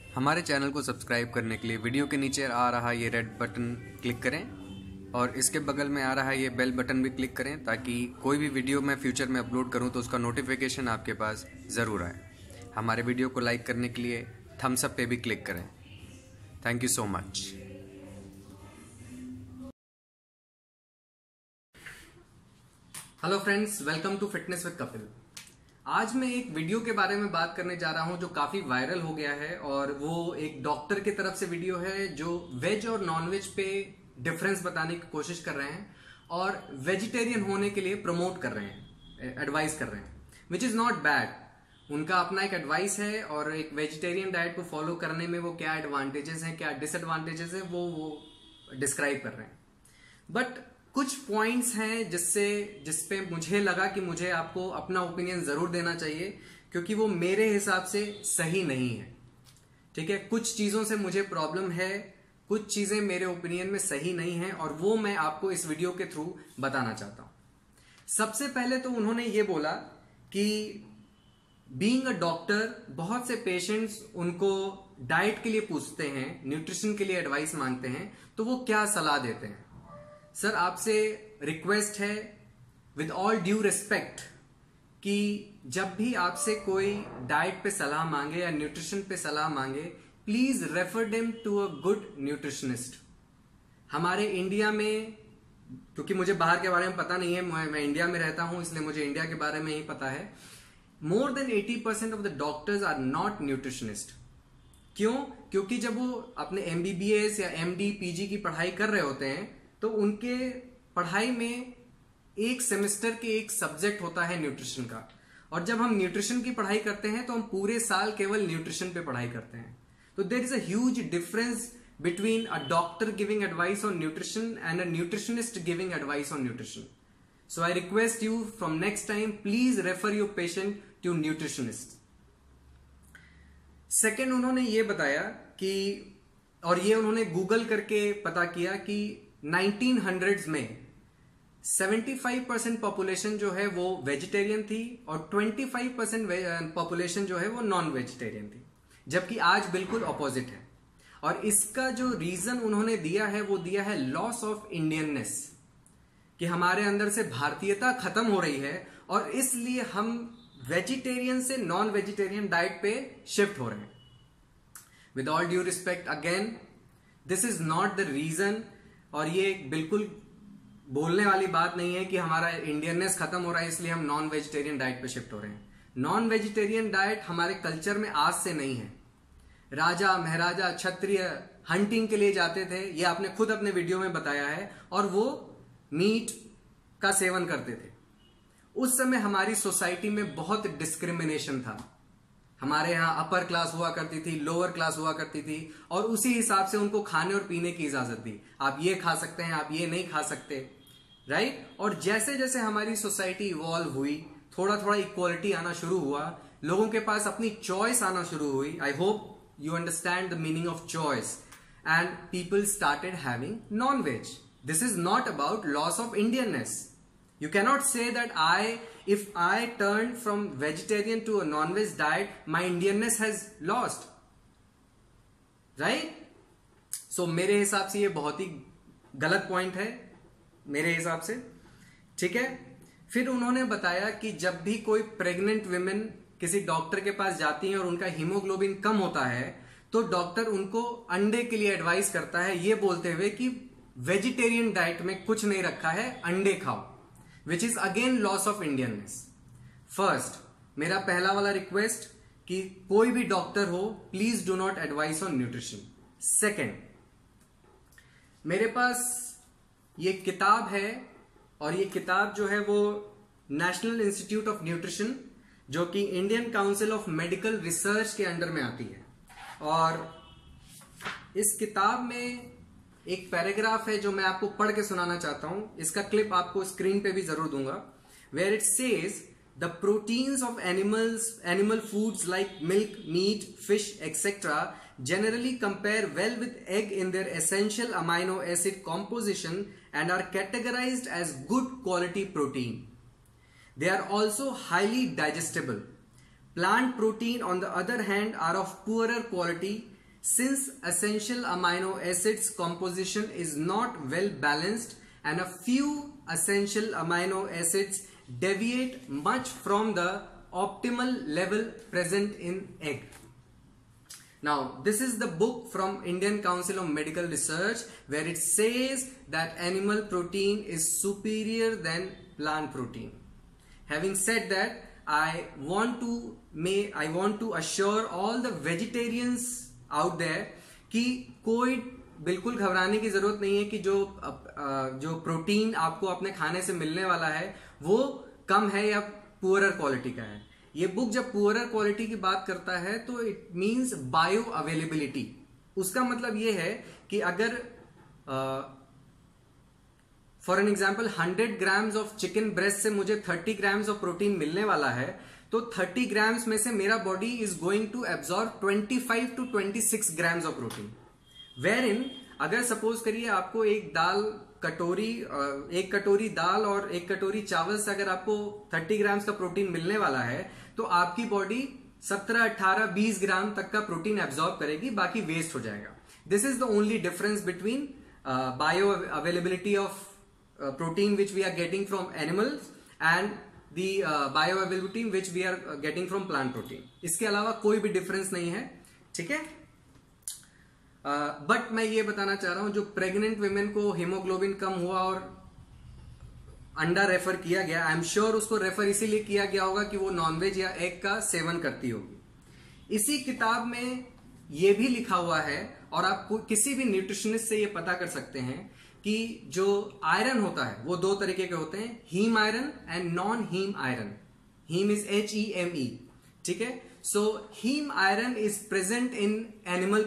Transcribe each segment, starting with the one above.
हमारे चैनल को सब्सक्राइब करने के लिए वीडियो के नीचे आ रहा ये रेड बटन क्लिक करें और इसके बगल में आ रहा ये बेल बटन भी क्लिक करें ताकि कोई भी वीडियो मैं फ्यूचर में अपलोड करूं तो उसका नोटिफिकेशन आपके पास ज़रूर आए। हमारे वीडियो को लाइक करने के लिए थम्स अप पे भी क्लिक करें। Thank you so much. Hello friends, welcome to fitness with Kapil. आज मैं एक वीडियो के बारे में बात करने जा रहा हूं जो काफी वायरल हो गया है और वो एक डॉक्टर की तरफ से वीडियो है जो वेज और नॉन वेज पे डिफरेंस बताने की कोशिश कर रहे हैं और वेजिटेरियन होने के लिए प्रमोट कर रहे हैं, एडवाइस कर रहे हैं, विच इज नॉट बैड। उनका अपना एक एडवाइस है और एक वेजिटेरियन डाइट को फॉलो करने में वो क्या एडवांटेजेस हैं, क्या डिसएडवांटेजेस हैं, वो डिस्क्राइब कर रहे हैं। बट कुछ पॉइंट्स हैं जिसपे मुझे लगा कि मुझे आपको अपना ओपिनियन जरूर देना चाहिए क्योंकि वो मेरे हिसाब से सही नहीं है। ठीक है, कुछ चीजों से मुझे प्रॉब्लम है, कुछ चीजें मेरे ओपिनियन में सही नहीं है और वो मैं आपको इस वीडियो के थ्रू बताना चाहता हूं। सबसे पहले तो उन्होंने ये बोला कि बीइंग अ डॉक्टर बहुत से पेशेंट्स उनको डाइट के लिए पूछते हैं, न्यूट्रिशन के लिए एडवाइस मांगते हैं, तो वो क्या सलाह देते हैं। सर, आपसे रिक्वेस्ट है विद ऑल ड्यू रिस्पेक्ट कि जब भी आपसे कोई डाइट पे सलाह मांगे या न्यूट्रिशन पे सलाह मांगे, please refer them to a good nutritionist. हमारे इंडिया में, क्योंकि मुझे बाहर के बारे में पता नहीं है, मैं इंडिया में रहता हूं इसलिए मुझे इंडिया के बारे में ही पता है, more than 80% of the doctors are not nutritionist. क्यों? क्योंकि जब वो अपने MBBS या MD PG की पढ़ाई कर रहे होते हैं तो उनके पढ़ाई में एक सेमेस्टर के एक सब्जेक्ट होता है न्यूट्रिशन का, और जब हम न्यूट्रिशन की पढ़ाई करते हैं तो हम पूरे साल केवल न्यूट्रिशन पे पढ़ाई करते हैं। तो there is a huge difference between a doctor giving advice on nutrition and a nutritionist giving advice on nutrition. So I request you from next time, please refer your patient to nutritionist. Second, उन्होंने ये बताया कि, और ये उन्होंने Google करके पता किया कि 1900s में 75% पॉपुलेशन जो है वो वेजिटेरियन थी और 25% पॉपुलेशन जो है वो नॉन वेजिटेरियन थी, जबकि आज बिल्कुल ऑपोजिट है। और इसका जो रीजन उन्होंने दिया है वो दिया है लॉस ऑफ इंडियननेस, कि हमारे अंदर से भारतीयता खत्म हो रही है और इसलिए हम वेजिटेरियन से नॉन वेजिटेरियन डाइट पे शिफ्ट हो रहे हैं। With all due respect, again this is not the reason, और ये बिल्कुल बोलने वाली बात नहीं है कि हमारा इंडियननेस खत्म हो रहा है इसलिए हम नॉन वेजिटेरियन डाइट पे शिफ्ट हो रहे हैं। नॉन वेजिटेरियन डाइट हमारे कल्चर में आज से नहीं है। राजा महाराजा क्षत्रिय हंटिंग के लिए जाते थे, ये आपने खुद अपने वीडियो में बताया है, और वो मीट का सेवन करते थे। उस समय हमारी सोसाइटी में बहुत डिस्क्रिमिनेशन था। हमारे यहाँ अपर क्लास हुआ करती थी, लोअर क्लास हुआ करती थी, और उसी हिसाब से उनको खाने और पीने की इजाजत दी। आप ये खा सकते हैं, आप ये नहीं खा सकते, राइट। और जैसे जैसे हमारी सोसाइटी इवॉल्व हुई, थोड़ा थोड़ा इक्वालिटी आना शुरू हुआ, लोगों के पास अपनी चॉइस आना शुरू हुई। I hope you understand the meaning of choice, and people started having non veg. This is not about loss of Indianness. You cannot say that if I turned from vegetarian to a non-veg diet, my Indianness has lost, right? So मेरे हिसाब से ये बहुत ही गलत point है मेरे हिसाब से, ठीक है। फिर उन्होंने बताया कि जब भी कोई प्रेग्नेंट विमेन किसी डॉक्टर के पास जाती हैं और उनका हीमोग्लोबिन कम होता है तो डॉक्टर उनको अंडे के लिए एडवाइस करता है, ये बोलते हुए कि वेजिटेरियन डाइट में कुछ नहीं रखा है, अंडे खाओ, which is again loss of Indianness. First, मेरा पहला वाला रिक्वेस्ट कि कोई भी डॉक्टर हो, please do not advice on nutrition. Second, मेरे पास ये किताब है और ये किताब जो है वो नेशनल इंस्टीट्यूट ऑफ न्यूट्रिशन, जो कि Indian council of medical research के अंडर में आती है, और इस किताब में एक पैराग्राफ है जो मैं आपको पढ़ के सुनाना चाहता हूं। इसका क्लिप आपको स्क्रीन पे भी जरूर दूंगा। Where it says the proteins of animal foods like milk, meat, fish etcetera generally compare well with egg in their essential amino acid composition and are categorized as good quality protein. They are also highly digestible. Plant protein on the other hand are of poorer quality since essential amino acids composition is not well balanced and a few essential amino acids deviate much from the optimal level present in egg. Now, this is the book from Indian Council of Medical Research where it says that animal protein is superior than plant protein. Having said that, I want to assure all the vegetarians out there कि कोई बिल्कुल घबराने की जरूरत नहीं है कि जो प्रोटीन आपको अपने खाने से मिलने वाला है वो कम है या पुअरर क्वालिटी का है। ये बुक जब पुअरर क्वालिटी की बात करता है तो इट मींस बायो अवेलेबिलिटी। उसका मतलब ये है कि अगर for an example 100 grams of chicken breast से मुझे 30 ग्राम्स ऑफ प्रोटीन मिलने वाला है तो 30 ग्राम्स में से मेरा body is going to absorb 25 to 26 grams of protein. Wherein अगर सपोज करिए आपको एक कटोरी दाल और एक कटोरी चावल से अगर आपको 30 ग्राम्स का प्रोटीन मिलने वाला है तो आपकी बॉडी 17, 18, 20 ग्राम तक का प्रोटीन एब्जॉर्ब करेगी, बाकी वेस्ट हो जाएगा। This is the only difference between bio availability of protein which we are getting from animals and the bioavailability which we are getting from plant protein। इसके अलावा कोई भी डिफरेंस नहीं है, ठीक है। बट मैं ये बताना चाह रहा हूं जो प्रेग्नेंट वुमेन को हीमोग्लोबिन कम हुआ और अंडा रेफर किया गया, आई एम श्योर उसको रेफर इसीलिए किया गया होगा कि वो नॉनवेज या एग का सेवन करती होगी। इसी किताब में ये भी लिखा हुआ है और आप किसी भी न्यूट्रिशनिस्ट से ये पता कर सकते हैं कि जो आयरन होता है वो दो तरीके के होते हैं, heme iron and non heme iron. Heme is HEME, ठीक है। So heme iron is present in animal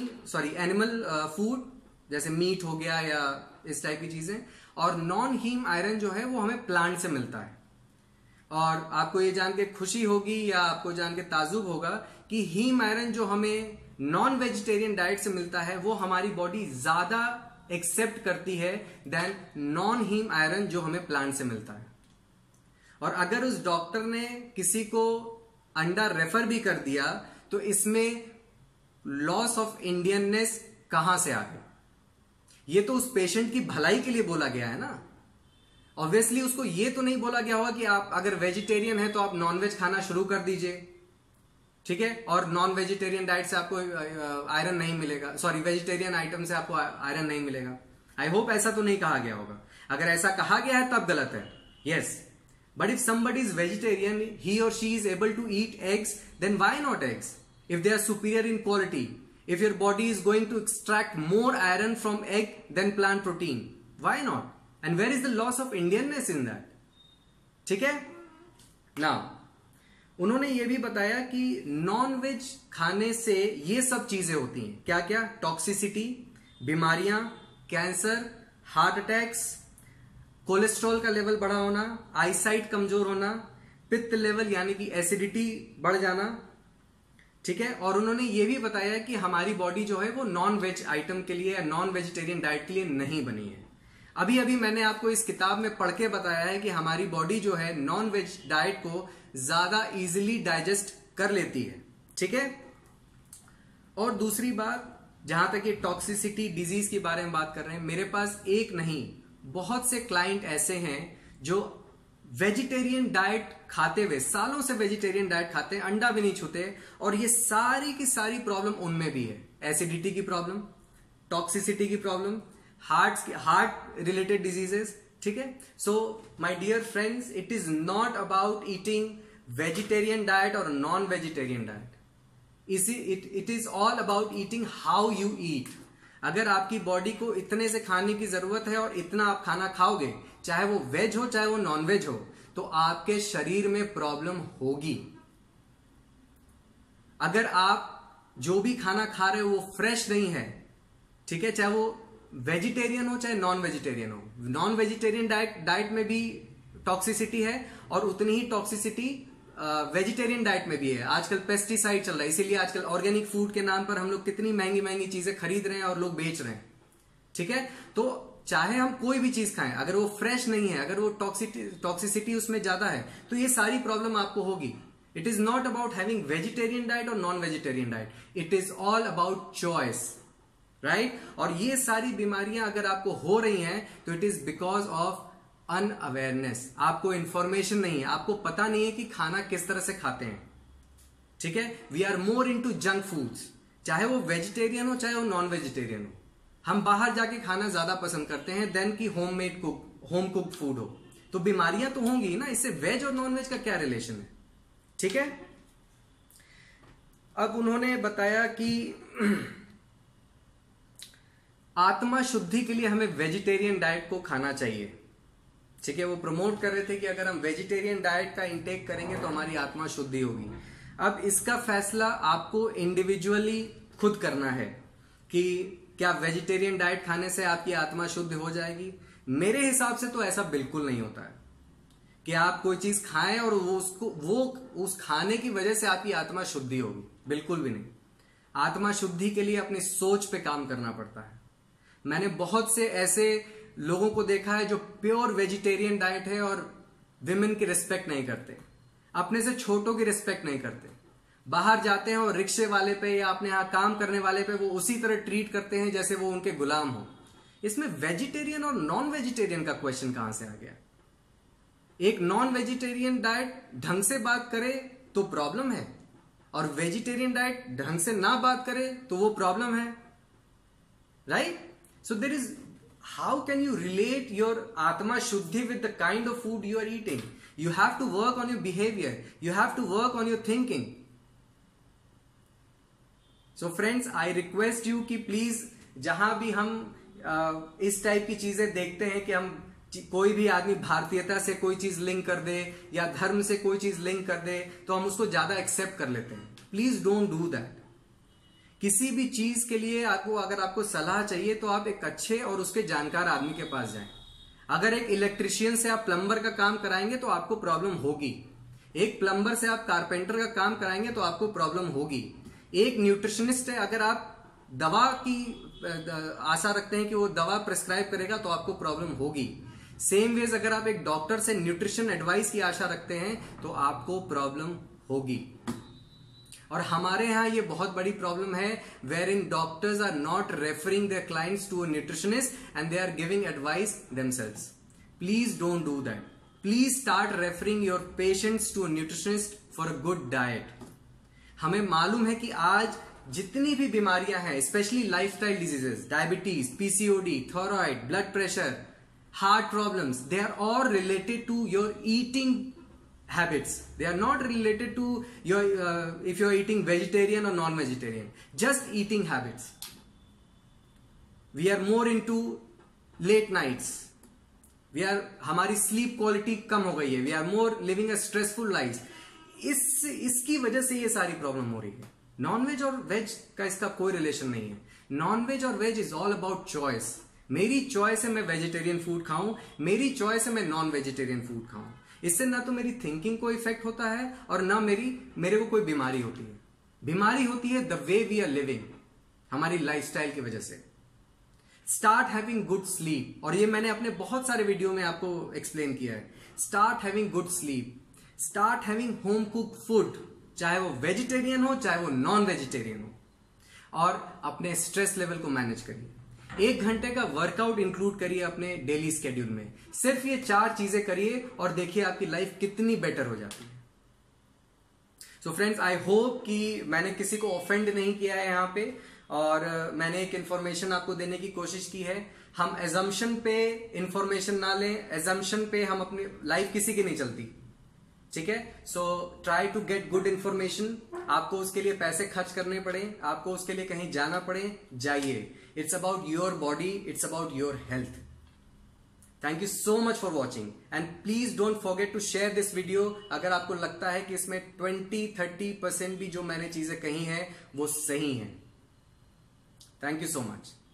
food जैसे मीट हो गया या इस टाइप की चीजें, और नॉन हीम आयरन जो है वो हमें प्लांट से मिलता है। और आपको ये जान के खुशी होगी या आपको जान के ताजुब होगा कि हीम आयरन जो हमें नॉन वेजिटेरियन डाइट से मिलता है वो हमारी बॉडी ज्यादा एक्सेप्ट करती है देन नॉन हीम आयरन जो हमें प्लांट से मिलता है। और अगर उस डॉक्टर ने किसी को अंडा रेफर भी कर दिया तो इसमें लॉस ऑफ इंडियननेस कहां से आ गई? ये तो उस पेशेंट की भलाई के लिए बोला गया है ना। ऑब्वियसली उसको ये तो नहीं बोला गया होगा कि आप अगर वेजिटेरियन है तो आप नॉनवेज खाना शुरू कर दीजिए, ठीक है, और नॉन वेजिटेरियन डाइट से आपको आयरन नहीं मिलेगा, सॉरी वेजिटेरियन आइटम से आपको आयरन नहीं मिलेगा। आई होप ऐसा तो नहीं कहा गया होगा। अगर ऐसा कहा गया है तब गलत है, yes. But if somebody is vegetarian, he or she is able to eat eggs, then why not eggs? If they are superior in quality, if your body is going to extract more iron from egg than plant protein, why not? And where is the loss of Indianness in that? ठीक है। Now, उन्होंने ये भी बताया कि non veg खाने से ये सब चीजें होती हैं, क्या क्या? टॉक्सिसिटी, बीमारियां, कैंसर, हार्ट अटैक्स, कोलेस्ट्रॉल का लेवल बढ़ा होना, आईसाइट कमजोर होना, पित्त लेवल यानी कि एसिडिटी बढ़ जाना, ठीक है। और उन्होंने ये भी बताया कि हमारी बॉडी जो है वो नॉन वेज आइटम के लिए या नॉन वेजिटेरियन डाइट के लिए नहीं बनी है। अभी अभी मैंने आपको इस किताब में पढ़ के बताया है कि हमारी बॉडी जो है नॉन वेज डाइट को ज्यादा इजीली डाइजेस्ट कर लेती है, ठीक है। और दूसरी बात, जहां तक ये टॉक्सिसिटी डिजीज के बारे में बात कर रहे हैं, मेरे पास एक नहीं बहुत से क्लाइंट ऐसे हैं जो वेजिटेरियन डाइट खाते हुए सालों से वेजिटेरियन डाइट खाते हैं, अंडा भी नहीं छूते, और ये सारी की सारी प्रॉब्लम उनमें भी है। एसिडिटी की प्रॉब्लम, टॉक्सिसिटी की प्रॉब्लम, हार्ट रिलेटेड डिजीजेस, ठीक है। So my dear friends, it is not about eating vegetarian diet और non vegetarian diet, it is all about eating how you eat. अगर आपकी बॉडी को इतने से खाने की जरूरत है और इतना आप खाना खाओगे, चाहे वो वेज हो चाहे वो नॉन वेज हो, तो आपके शरीर में प्रॉब्लम होगी। अगर आप जो भी खाना खा रहे हो वो फ्रेश नहीं है, ठीक है, चाहे वो वेजिटेरियन हो चाहे नॉन वेजिटेरियन हो, नॉन वेजिटेरियन डाइट में भी टॉक्सिसिटी है और उतनी ही टॉक्सिसिटी वेजिटेरियन डाइट में भी है। आजकल पेस्टिसाइड चल रहा है, इसीलिए आजकल ऑर्गेनिक फूड के नाम पर हम लोग कितनी महंगी महंगी चीजें खरीद रहे हैं और लोग बेच रहे हैं, ठीक है। तो चाहे हम कोई भी चीज खाएं, अगर वो फ्रेश नहीं है, अगर वो टॉक्सिसिटी उसमें ज्यादा है, तो ये सारी प्रॉब्लम आपको होगी। It is not about having vegetarian diet or non-vegetarian diet. It is all about choice, right? और ये सारी बीमारियां अगर आपको हो रही हैं तो it is because of unawareness. आपको इंफॉर्मेशन नहीं है, आपको पता नहीं है कि खाना किस तरह से खाते हैं. ठीक है, we are more into junk foods, चाहे वो वेजिटेरियन हो चाहे वो नॉन वेजिटेरियन हो. हम बाहर जाके खाना ज्यादा पसंद करते हैं देन कि होम कुक्ड फूड हो. तो बीमारियां तो होंगी ना, इससे वेज और नॉन वेज का क्या रिलेशन है. ठीक है, अब उन्होंने बताया कि आत्मा शुद्धि के लिए हमें वेजिटेरियन डाइट को खाना चाहिए. ठीक है, वो प्रमोट कर रहे थे कि अगर हम वेजिटेरियन डाइट का इंटेक करेंगे तो हमारी आत्मा शुद्धि होगी. अब इसका फैसला आपको इंडिविजुअली खुद करना है कि क्या वेजिटेरियन डाइट खाने से आपकी आत्मा शुद्ध हो जाएगी. मेरे हिसाब से तो ऐसा बिल्कुल नहीं होता है कि आप कोई चीज खाएं और वो उस खाने की वजह से आपकी आत्मा शुद्धि होगी. बिल्कुल भी नहीं. आत्मा शुद्धि के लिए अपनी सोच पे काम करना पड़ता है. मैंने बहुत से ऐसे लोगों को देखा है जो प्योर वेजिटेरियन डाइट है और विमेन की रिस्पेक्ट नहीं करते, अपने से छोटों की रिस्पेक्ट नहीं करते. बाहर जाते हैं और रिक्शे वाले पे या अपने यहां काम करने वाले पे वो उसी तरह ट्रीट करते हैं जैसे वो उनके गुलाम हो. इसमें वेजिटेरियन और नॉन वेजिटेरियन का क्वेश्चन कहां से आ गया. एक नॉन वेजिटेरियन डाइट ढंग से बात करे तो प्रॉब्लम है और वेजिटेरियन डाइट ढंग से ना बात करे तो वो प्रॉब्लम है, right. So there is, how can you relate your atma shuddhi with the kind of food you are eating? You have to work on your behavior, you have to work on your thinking. So friends, I request you कि please जहां भी हम इस type की चीजें देखते हैं कि हम कोई भी आदमी भारतीयता से कोई चीज लिंक कर दे या धर्म से कोई चीज लिंक कर दे तो हम उसको ज्यादा एक्सेप्ट कर लेते हैं. Please don't do that. किसी भी चीज के लिए अगर आपको सलाह चाहिए तो आप एक अच्छे और उसके जानकार आदमी के पास जाएं. अगर एक इलेक्ट्रिशियन से आप प्लम्बर का काम कराएंगे तो आपको प्रॉब्लम होगी. एक प्लम्बर से आप कारपेंटर का काम कराएंगे तो आपको प्रॉब्लम होगी. एक न्यूट्रिशनिस्ट है, अगर आप दवा की आशा रखते हैं कि वो दवा प्रिस्क्राइब करेगा तो आपको प्रॉब्लम होगी. सेम वेज अगर आप एक डॉक्टर से न्यूट्रिशन एडवाइस की आशा रखते हैं तो आपको प्रॉब्लम होगी. और हमारे यहां ये बहुत बड़ी प्रॉब्लम है wherein doctors are not referring their clients to a nutritionist and they are giving advice themselves. Please don't do that. Please start referring your patients to a nutritionist for a good diet. हमें मालूम है कि आज जितनी भी बीमारियां हैं, specially lifestyle diseases, diabetes, PCOD, thyroid, blood pressure, heart problems, they are all related to your eating habits. They are not related to your if you are eating vegetarian or non-vegetarian. Just eating habits. We are more into late nights. हमारी sleep quality कम हो गई है. We are more living a stressful life. इसकी वजह से ये सारी प्रॉब्लम हो रही है. नॉन वेज और वेज का इसका कोई रिलेशन नहीं है. नॉन वेज और veg is all about choice. मेरी चॉइस है मैं वेजिटेरियन फूड खाऊं, मेरी चॉइस है मैं नॉन वेजिटेरियन फूड खाऊं. इससे ना तो मेरी थिंकिंग को इफेक्ट होता है और ना मेरे को कोई बीमारी होती है. बीमारी होती है the way we are living, हमारी लाइफस्टाइल की वजह से. स्टार्ट हैविंग गुड स्लीप, और ये मैंने अपने बहुत सारे वीडियो में आपको एक्सप्लेन किया है. Start having good sleep, start having home cook food, चाहे वो वेजिटेरियन हो चाहे वो नॉन वेजिटेरियन हो, और अपने स्ट्रेस लेवल को मैनेज करिए. 1 घंटे का वर्कआउट इंक्लूड करिए अपने डेली स्केड्यूल में. सिर्फ ये 4 चीजें करिए और देखिए आपकी लाइफ कितनी बेटर हो जाती है. सो फ्रेंड्स, आई होप कि मैंने किसी को ऑफेंड नहीं किया है यहाँ पे, और मैंने एक इंफॉर्मेशन आपको देने की कोशिश की है. हम एजम्पशन पे इंफॉर्मेशन ना लें. एजम्पशन पे हम अपनी लाइफ किसी की नहीं चलती. ठीक है, so try to get good information. आपको उसके लिए पैसे खर्च करने पड़े, आपको उसके लिए कहीं जाना पड़े, जाइए. It's about your body, it's about your health. Thank you so much for watching and please don't forget to share this video. अगर आपको लगता है कि इसमें 20-30% भी जो मैंने चीजें कही हैं वो सही हैं. Thank you so much.